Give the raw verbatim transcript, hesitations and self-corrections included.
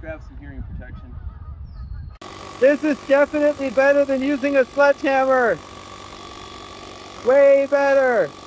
grab some hearing protection. This is definitely better than using a sledgehammer. Way better.